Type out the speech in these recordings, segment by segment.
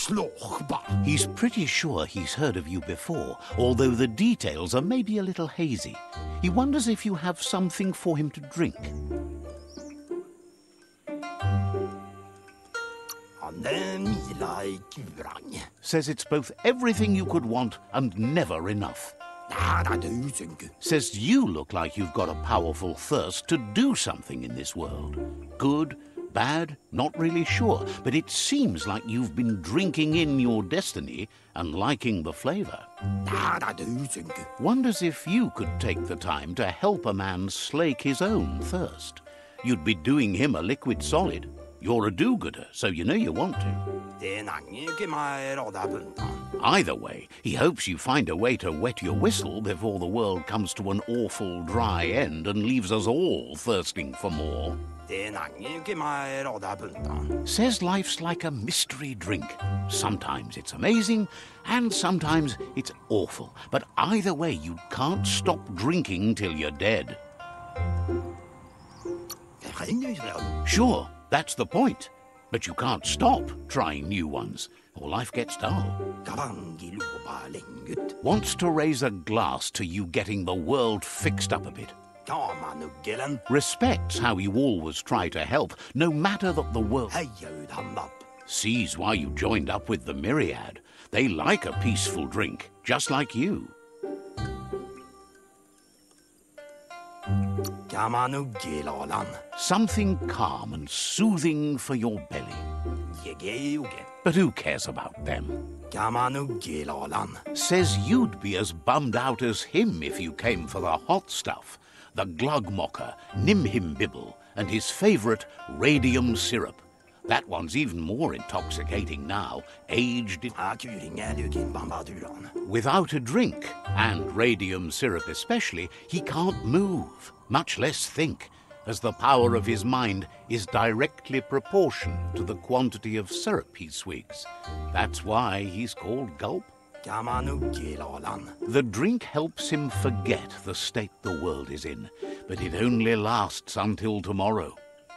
He's pretty sure he's heard of you before, although the details are maybe a little hazy. He wonders if you have something for him to drink. Says it's both everything you could want and never enough. Says you look like you've got a powerful thirst to do something in this world. Good, bad, not really sure, but it seems like you've been drinking in your destiny and liking the flavor. Wonders if you could take the time to help a man slake his own thirst. You'd be doing him a liquid solid. You're a do-gooder, so you know you want to. Either way, he hopes you find a way to wet your whistle before the world comes to an awful dry end and leaves us all thirsting for more. Says life's like a mystery drink. Sometimes it's amazing, and sometimes it's awful. But either way, you can't stop drinking till you're dead. Sure, that's the point. But you can't stop trying new ones, or life gets dull. Wants to raise a glass to you getting the world fixed up a bit. Respects how you always try to help, no matter that the world... Sees why you joined up with the Myriad. They like a peaceful drink, just like you. Something calm and soothing for your belly. But who cares about them? Says you'd be as bummed out as him if you came for the hot stuff. The Glugmocker, Nimhimbibble, and his favourite radium syrup. That one's even more intoxicating now, aged in... Without a drink, and radium syrup especially, he can't move, much less think, as the power of his mind is directly proportioned to the quantity of syrup he swigs. That's why he's called Gulp. The drink helps him forget the state the world is in, but it only lasts until tomorrow.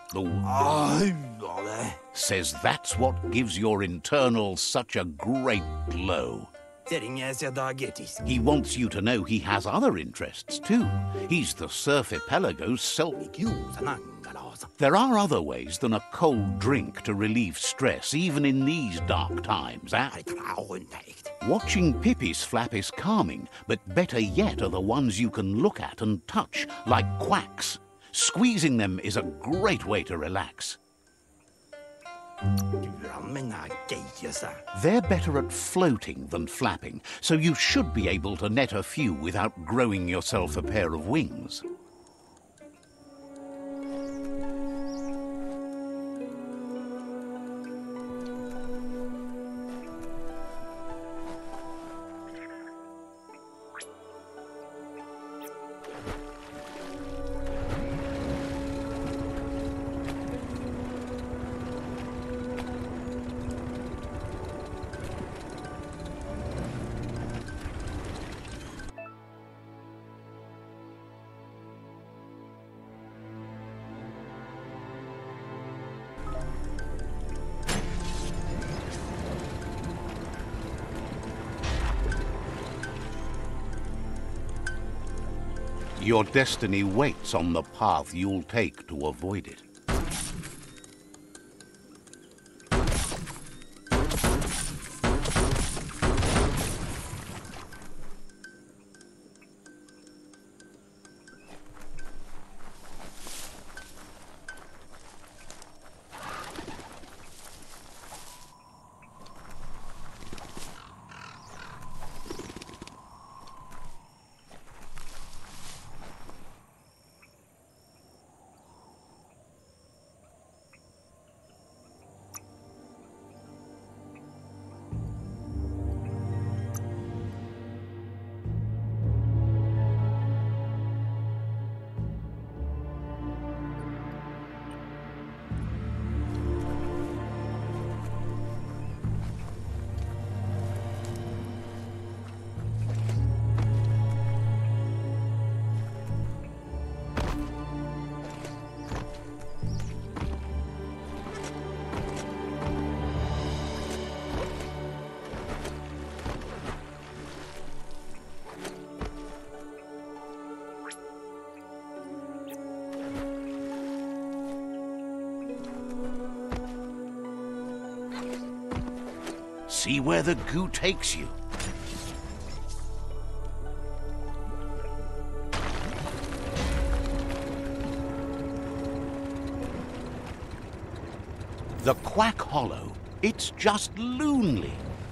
Says that's what gives your internal such a great glow. He wants you to know he has other interests too. He's the Surfipelago's self. There are other ways than a cold drink to relieve stress, even in these dark times. Watching Pippi's flap is calming, but better yet are the ones you can look at and touch, like quacks. Squeezing them is a great way to relax. They're better at floating than flapping, so you should be able to net a few without growing yourself a pair of wings. Your destiny waits on the path you'll take to avoid it. See where the goo takes you. The Quack Hollow. It's just lonely.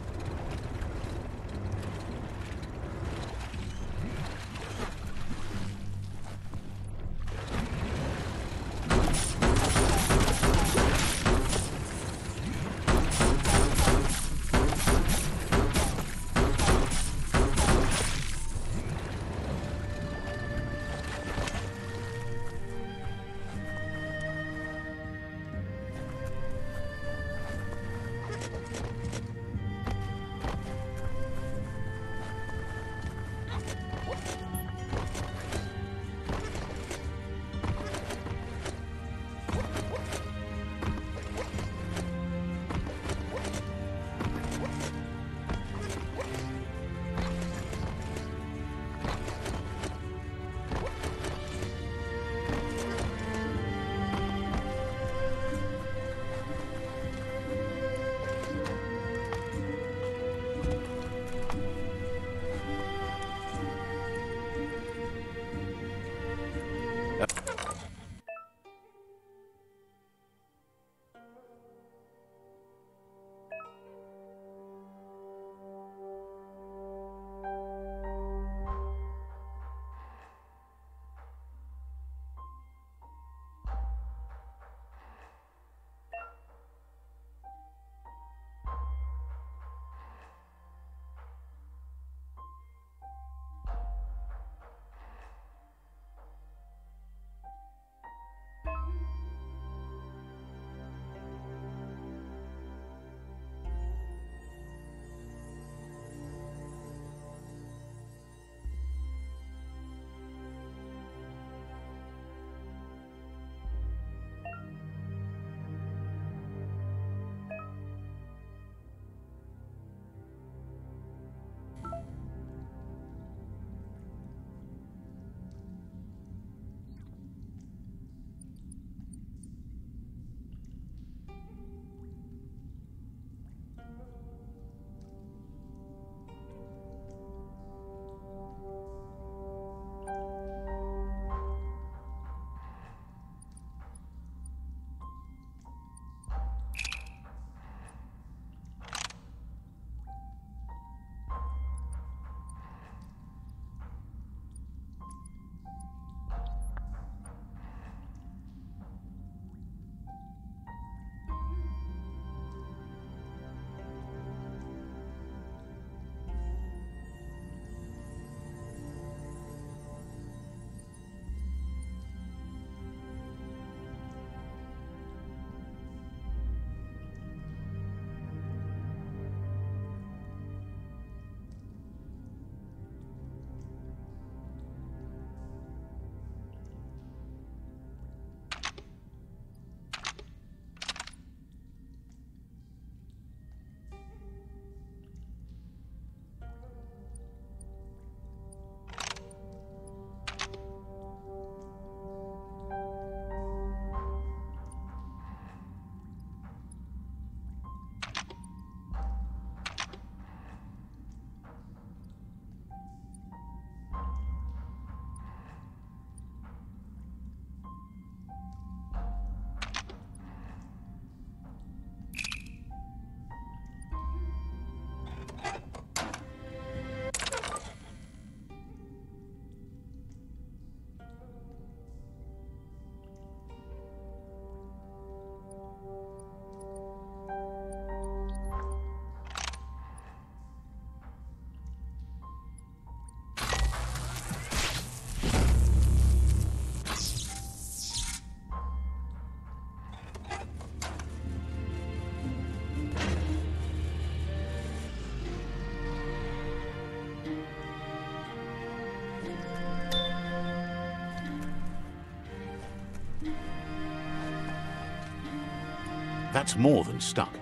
That's more than stuck.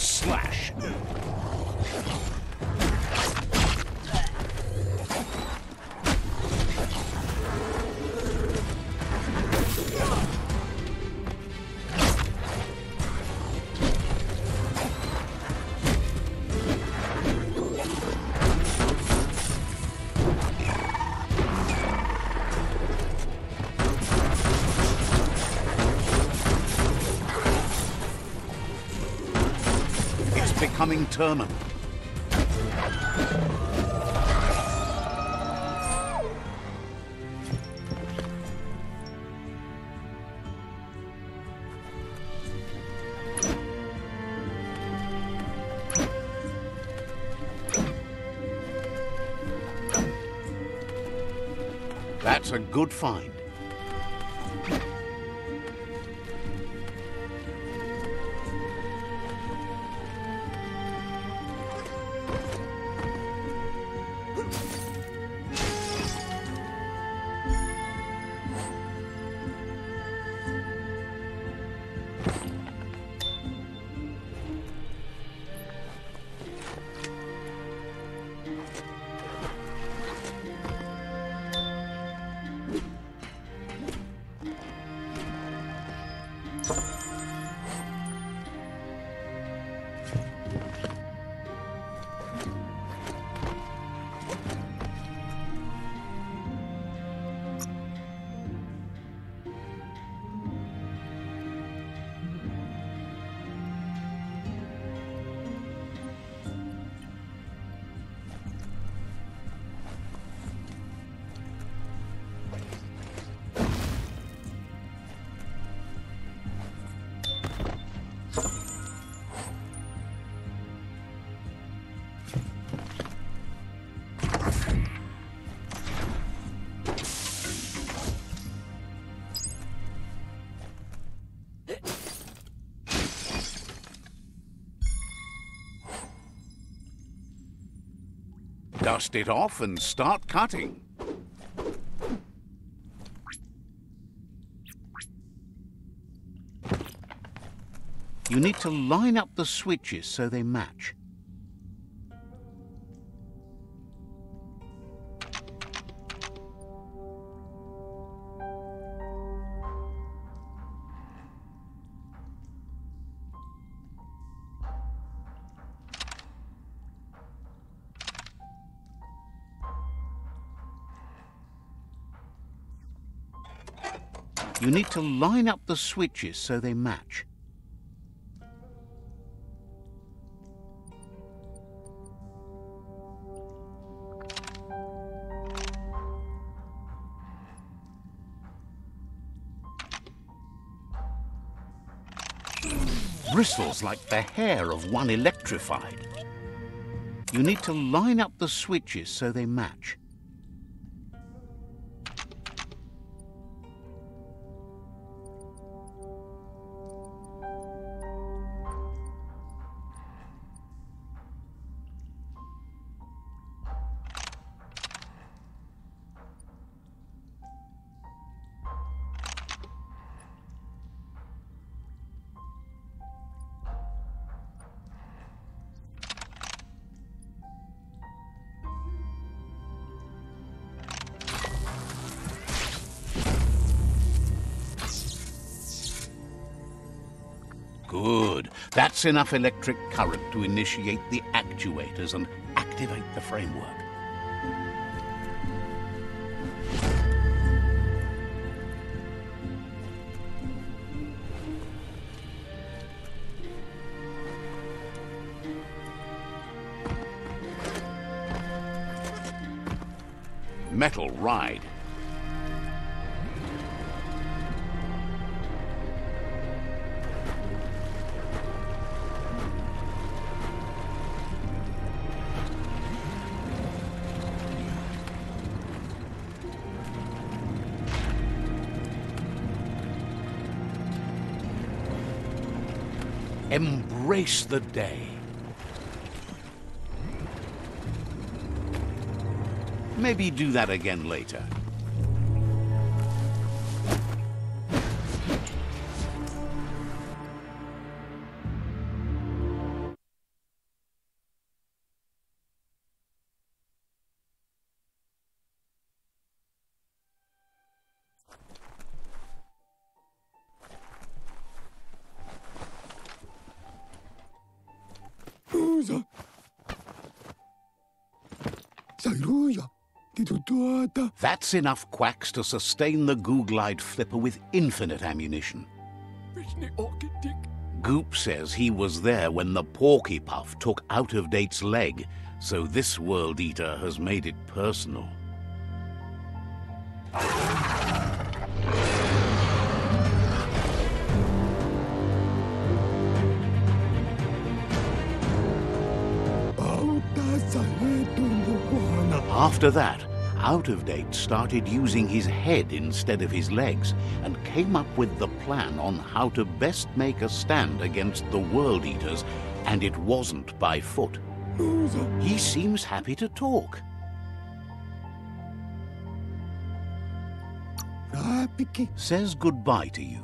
slash. Becoming terminal. That's a good find. Dust it off and start cutting. You need to line up the switches so they match. You need to line up the switches so they match. Bristles like the hair of one electrified. You need to line up the switches so they match. Good. That's enough electric current to initiate the actuators and activate the framework. Metal ride. Embrace the day. Maybe do that again later. That's enough quacks to sustain the Googlite Flipper with infinite ammunition. Goop says he was there when the Porky Puff took Out of Date's leg, so this World Eater has made it personal. After that, Out of Date started using his head instead of his legs and came up with the plan on how to best make a stand against the World Eaters, and it wasn't by foot. He seems happy to talk. Says goodbye to you.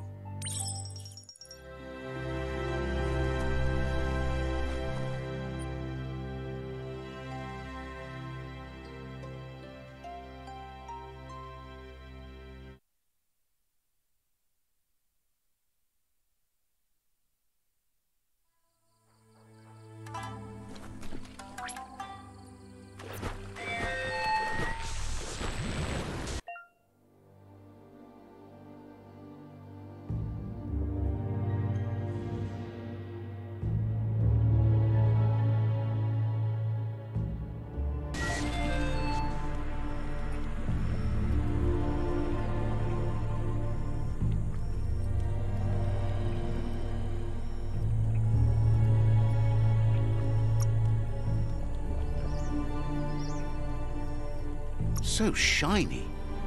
So shiny.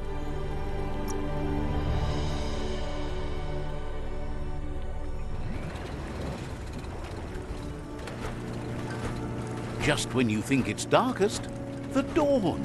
Just when you think it's darkest, the dawn.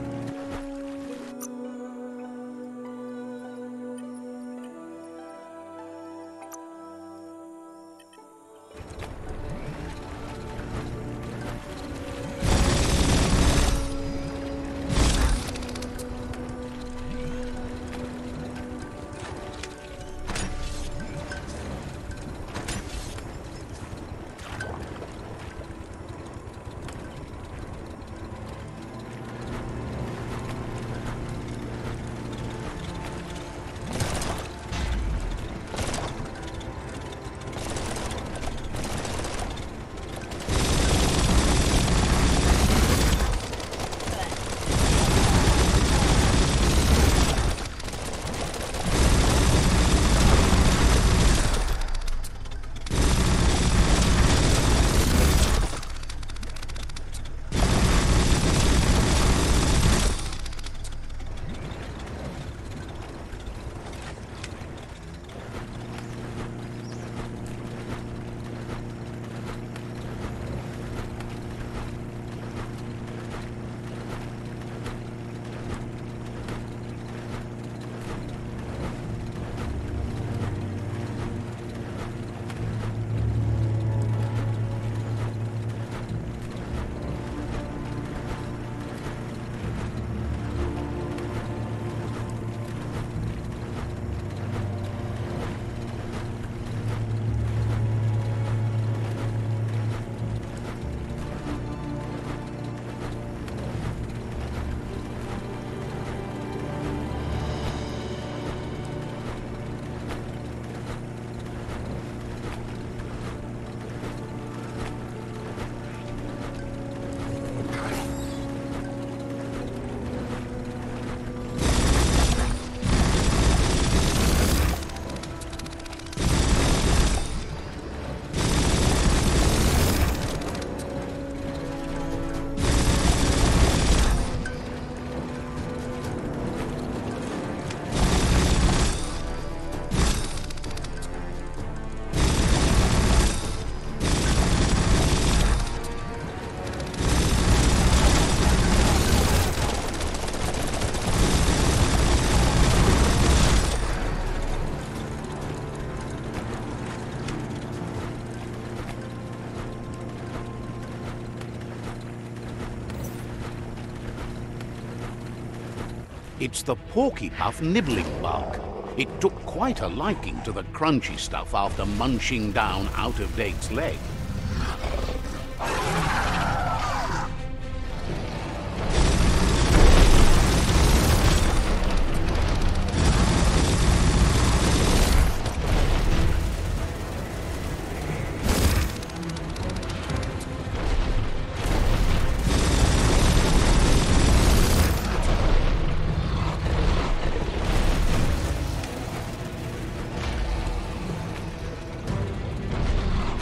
It's the Porky Puff nibbling bug. It took quite a liking to the crunchy stuff after munching down Out of Date's leg.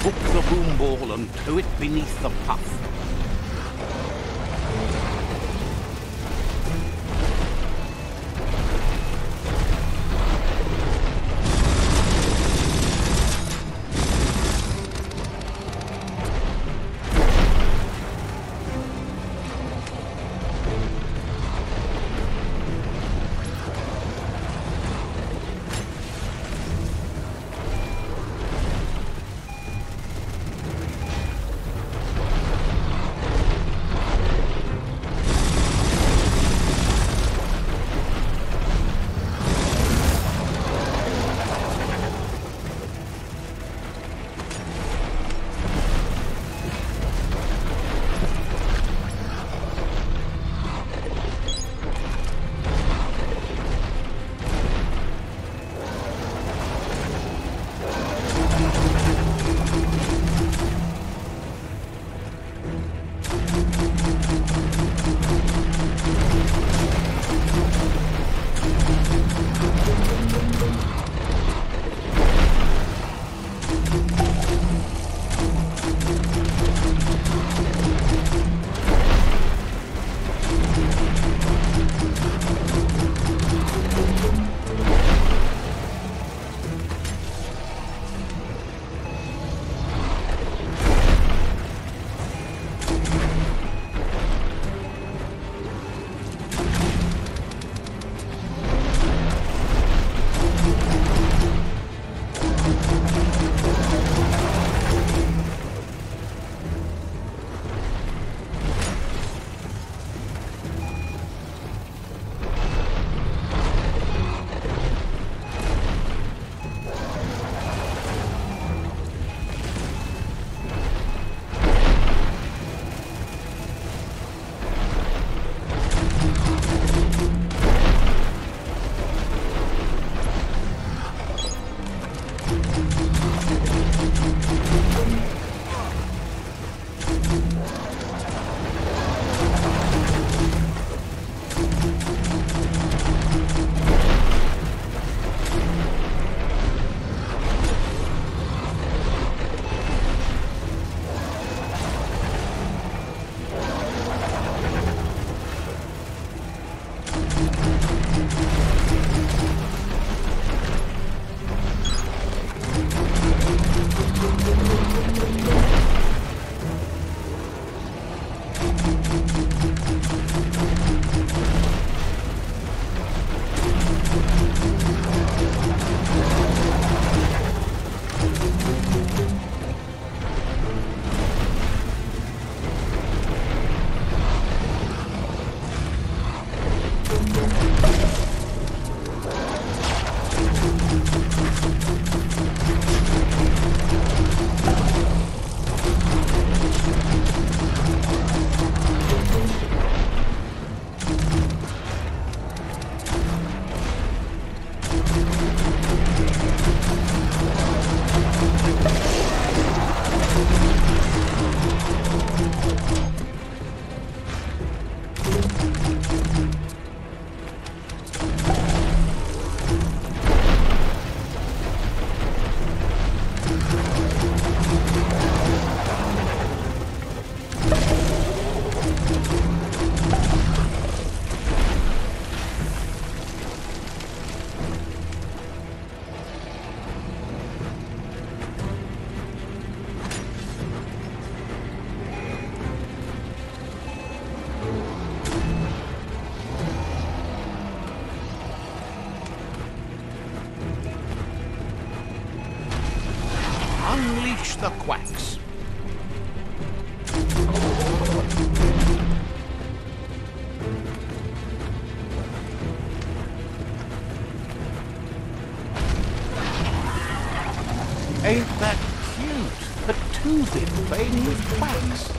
Hook the boom ball and tow it beneath the puff. Unleash the quacks. Ain't that cute? A two-bit playing with quacks.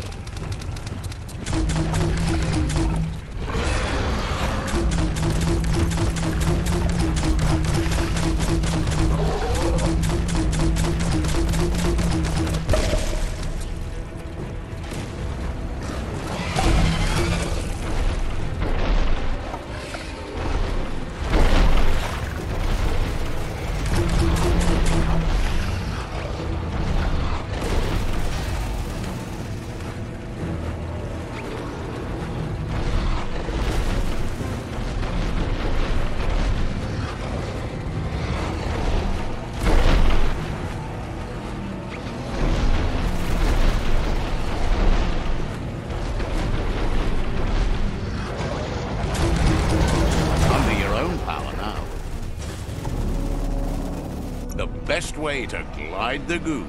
best way to glide the goo.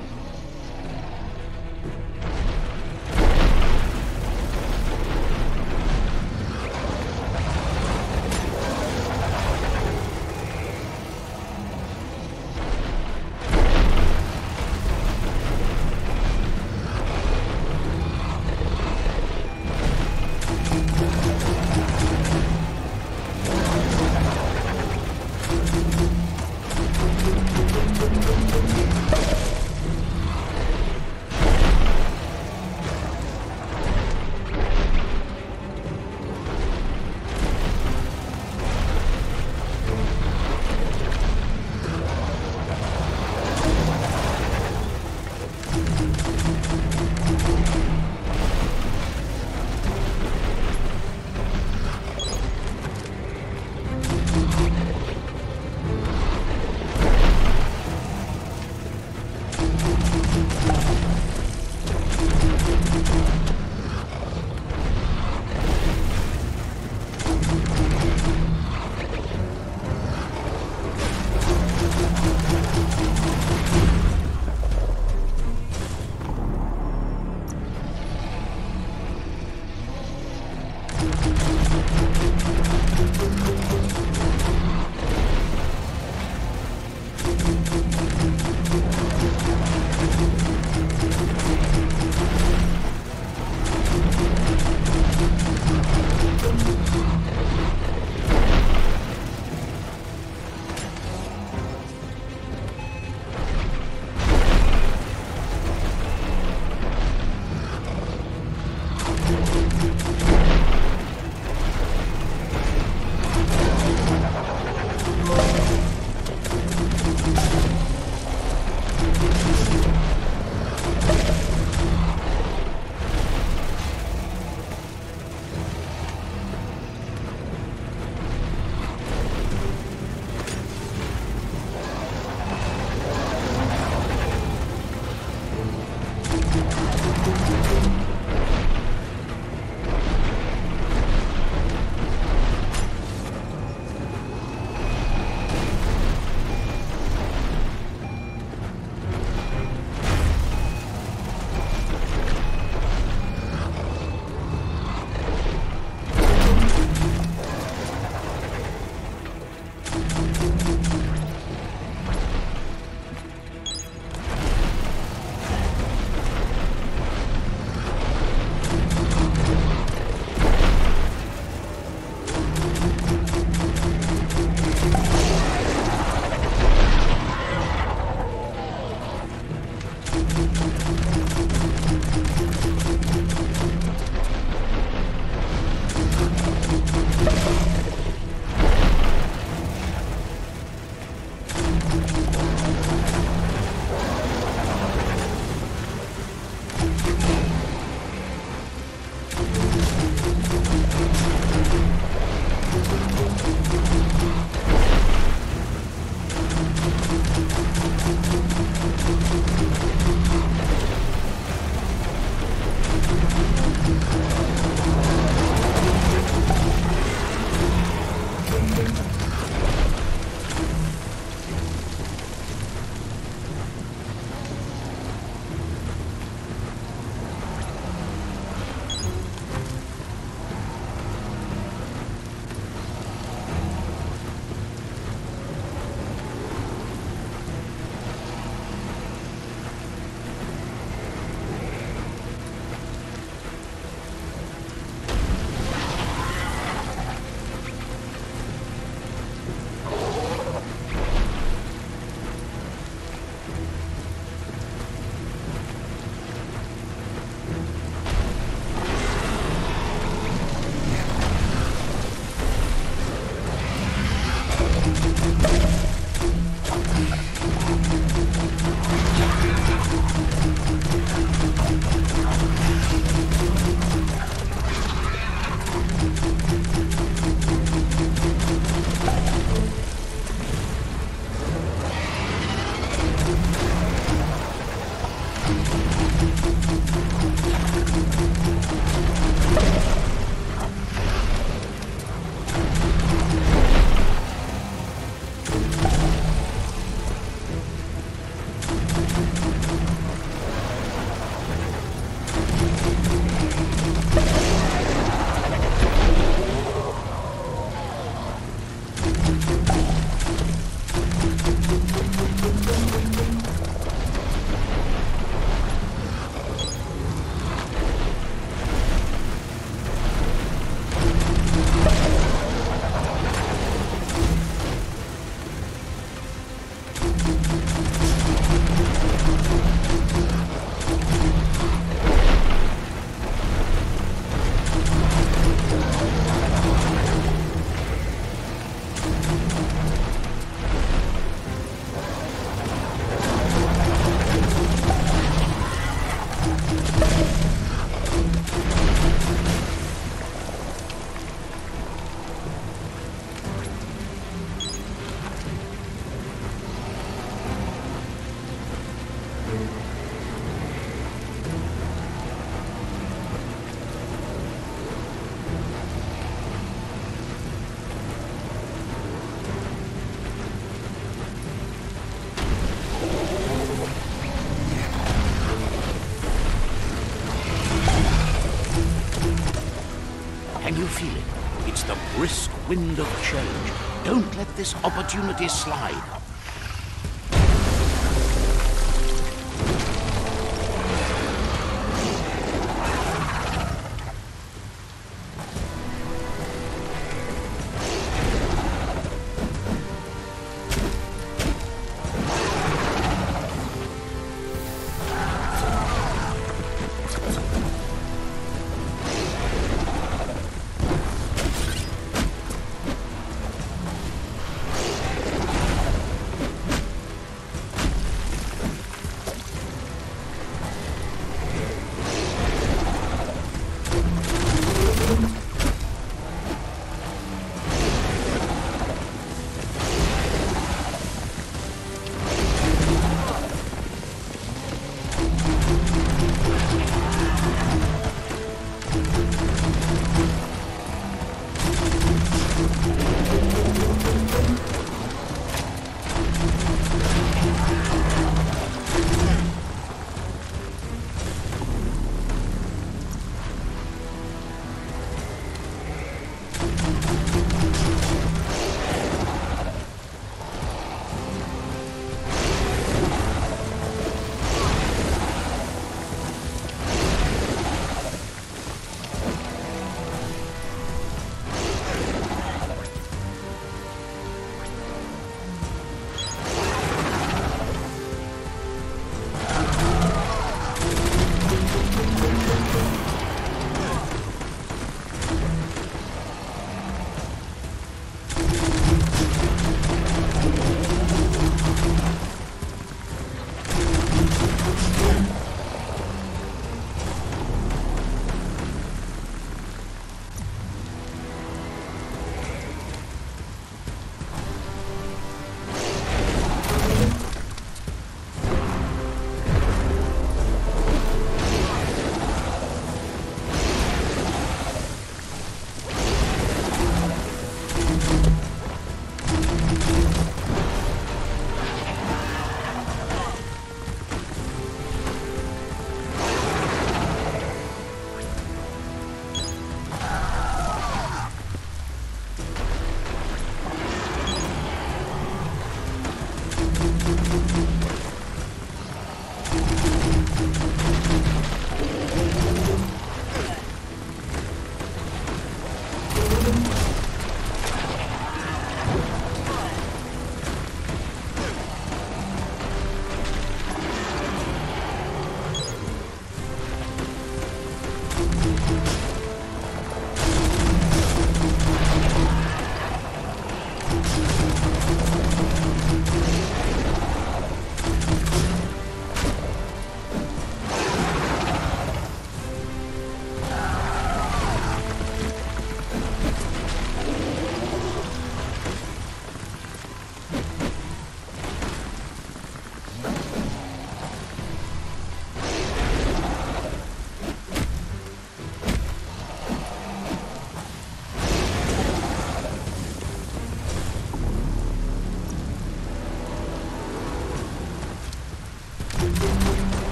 Can you feel it? It's the brisk wind of change. Don't let this opportunity slide.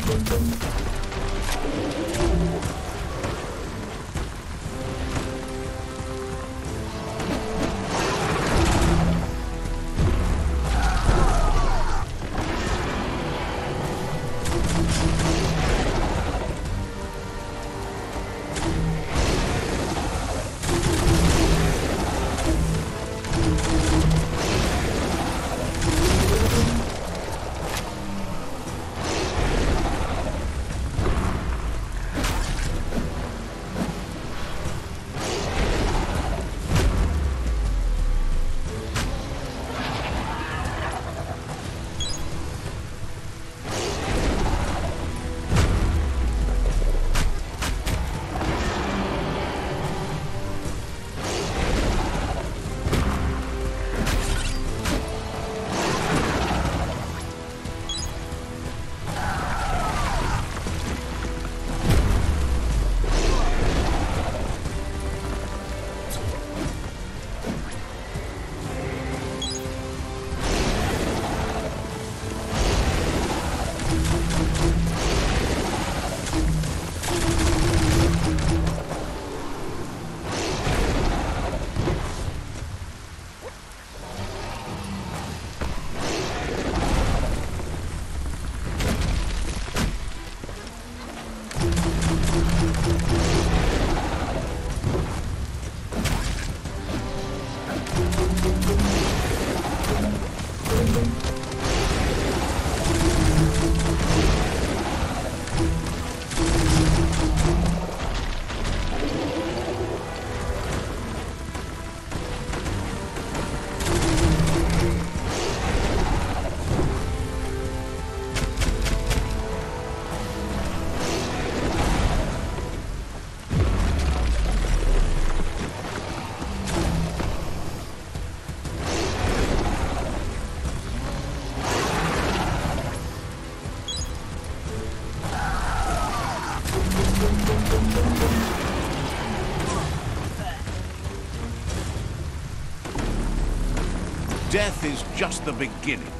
Death is just the beginning.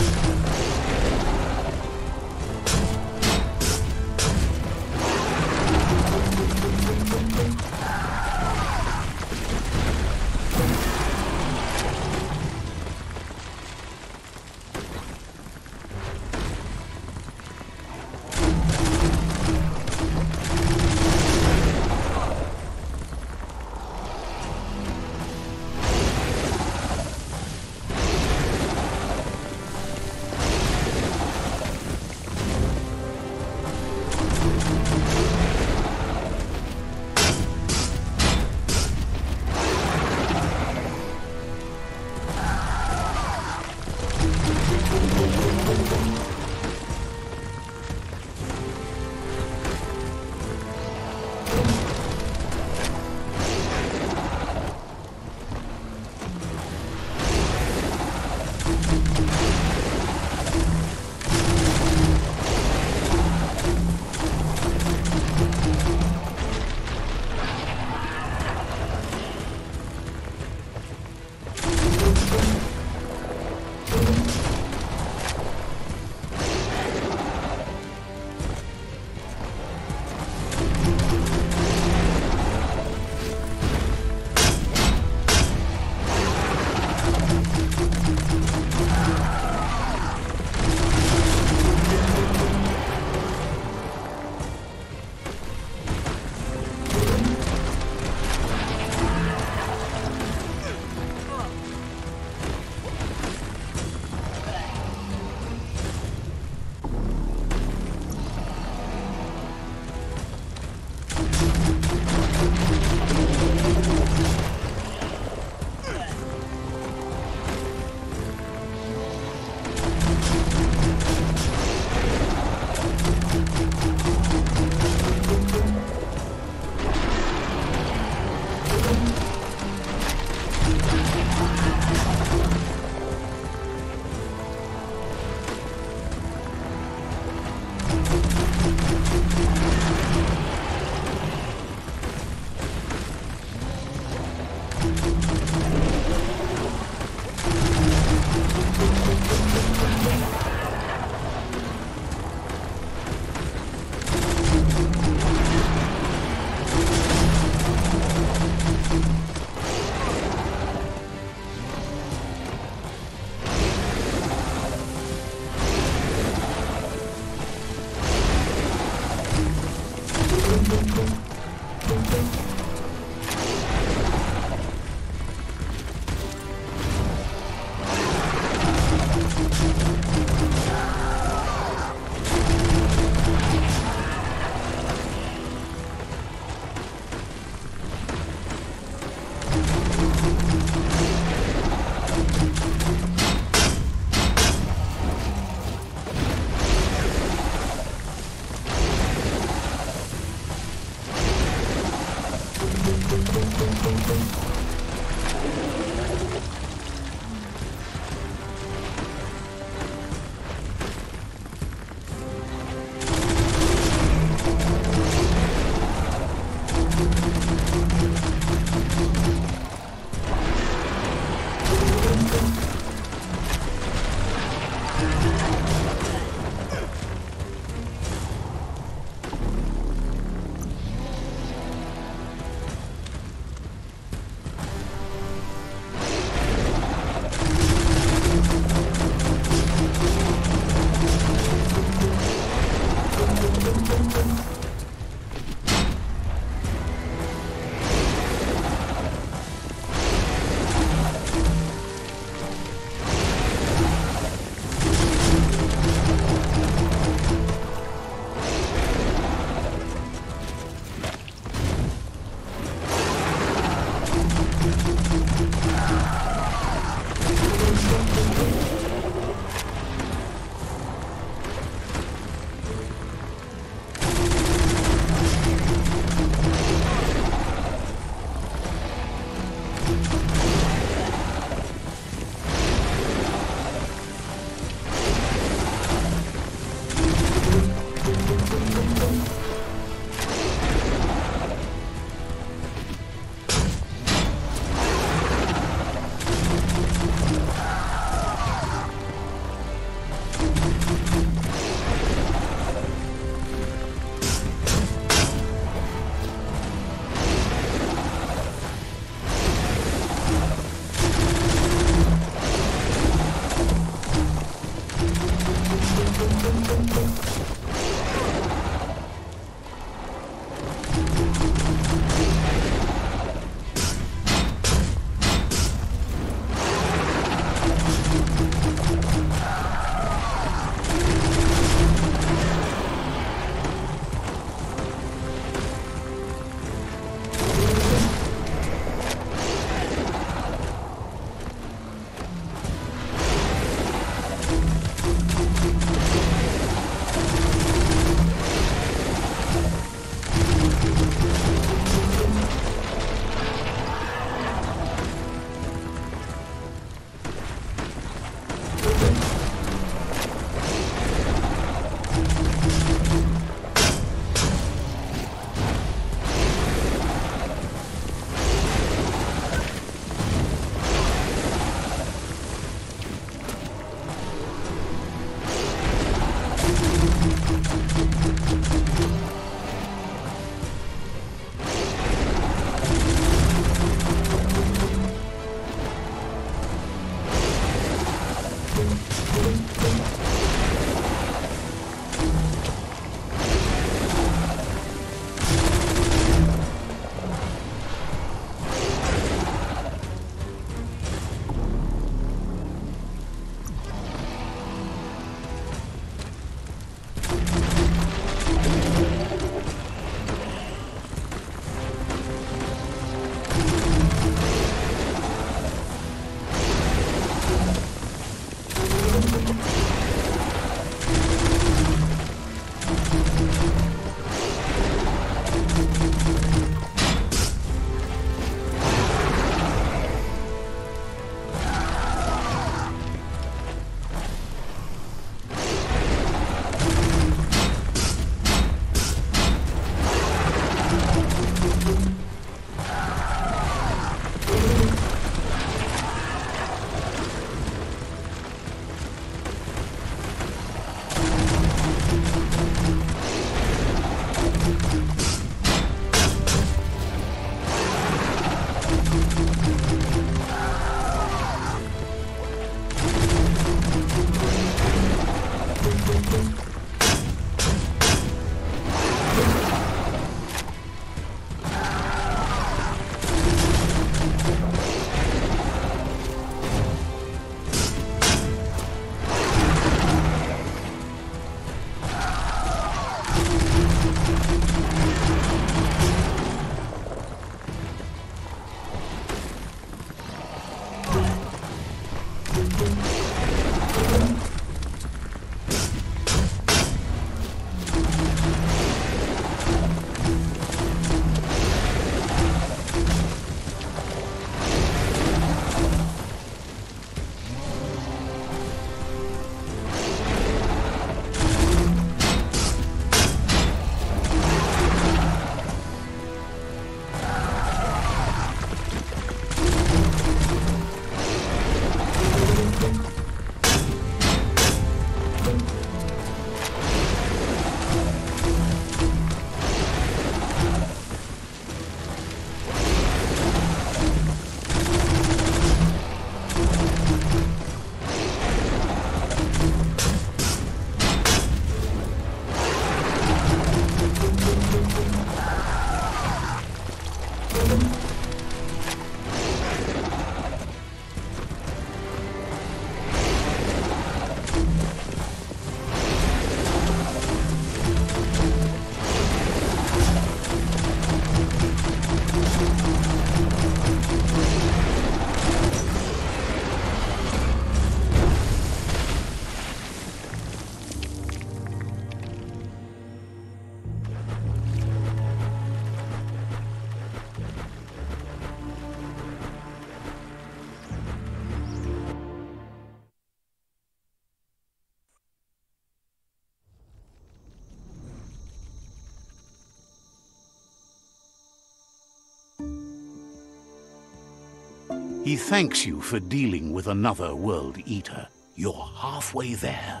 He thanks you for dealing with another World Eater. You're halfway there.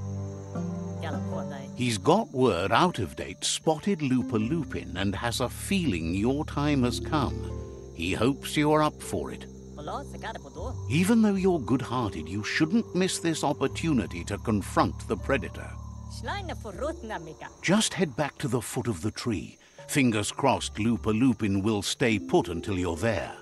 He's got word Out of Date spotted Lupa Lupin and has a feeling your time has come. He hopes you're up for it. Even though you're good-hearted, you shouldn't miss this opportunity to confront the Predator. Just head back to the foot of the tree. Fingers crossed Lupa Lupin will stay put until you're there.